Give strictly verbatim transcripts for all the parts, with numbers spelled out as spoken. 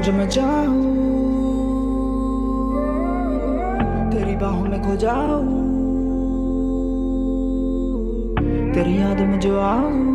जो मैं चाहूँ, तेरी बाहों में खो जाऊँ, तेरी याद में जो आऊँ।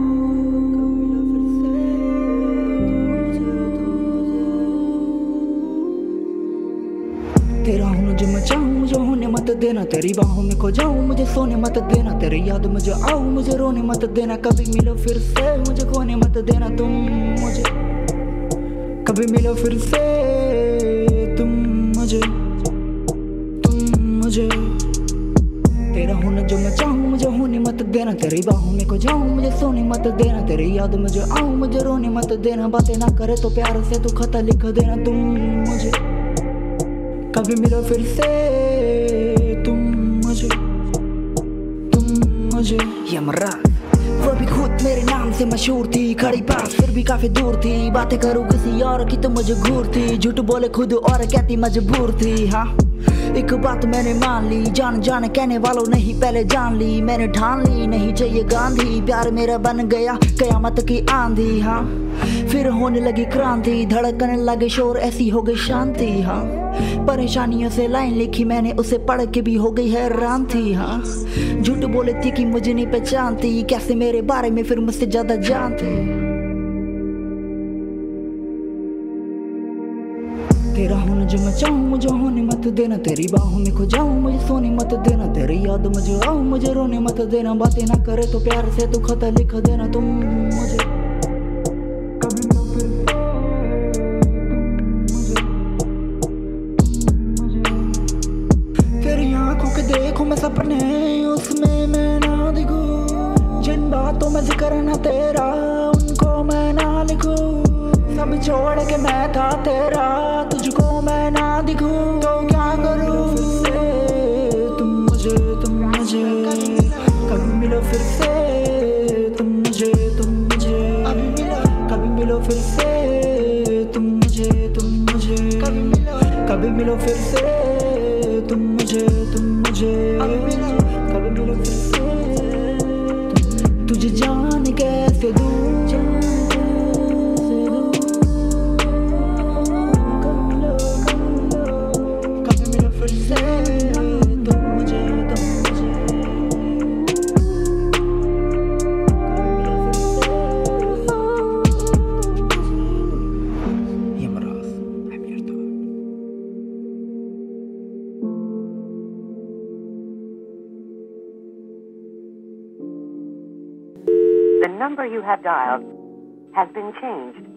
तेरा हूँ जो मैं चाहूँ, मुझे होने मत देना, तेरी बाहों में खो जाऊँ, मुझे सोने मत देना, तेरी याद में जो आऊँ, मुझे रोने मत देना। कभी मिलो फिर से, मुझे खोने मत देना तुम मुझे, कभी मिलो फिर से तुम मुझे, तुम मुझे। तेरा होना जो मैं चाहूँ, मुझे होने मत देना, तेरी बाहों में खो जाऊँ, मुझे सोने मत देना, तेरी याद में जो आऊँ, मुझे रोने मत देना। बातें ना करे तो प्यार से तू खत लिख देना तुम मुझे, कभी मिलो फिर से तुम मुझे, तुम मुझे। यमराज वो भी खुद मेरे नाम से मशहूर थी, खड़ी पास फिर भी काफी दूर थी, बातें करूँ किसी और की तो मुझे घूर थी, झूठ बोले खुद और कहती मजबूर थी। हाँ एक बात मैंने मान ली, जान जान कहने वालों नहीं पहले जान ली, मैंने ठान ली नहीं चाहिए गांधी, प्यार मेरा बन गया कयामत की आंधी। हाँ फिर होने लगी क्रांति, धड़कने लगे शोर, ऐसी हो गई शांति। हाँ परेशानियों से लाइन लिखी मैंने, उसे पढ़ के भी हो गई हैरान थी। हाँ झूठ बोले थी कि मुझे नहीं पहचानती, कैसे मेरे बारे में फिर मुझसे ज्यादा जानती। तेरा होना जो मैं चाहूँ, मुझे होने मत देना, तेरी बाहों में खो जाऊँ, मुझे सोने मत देना, तेरी याद में जो आऊँ, मुझे रोने मत देना। बातें ना करे तो प्यार से तू खत लिख देना तुम मुझे, कभी मिलो फिर से मुझे, मुझे। तेरी आंखों के देखूं मैं सपने, उसमें मैं ना दिखूं, जिन बातों में जिक्र ना तेरा उनको मैं ना लिखूं, सब छोड़ के मैं था तेरा, तुझको मैं ना दिखूं तो क्या करूं। तुम मुझे, तुम मुझे, कभी मिलो फिर से तुम मुझे, तुम मुझे, कभी मिलो फिर से तुम मुझे, तुम मुझे, कभी मिलो फिर से तुम मुझे, तुम मुझे, कभी मिलो फिर से। तुझे जान कैसे दूं, The number you have dialed has been changed.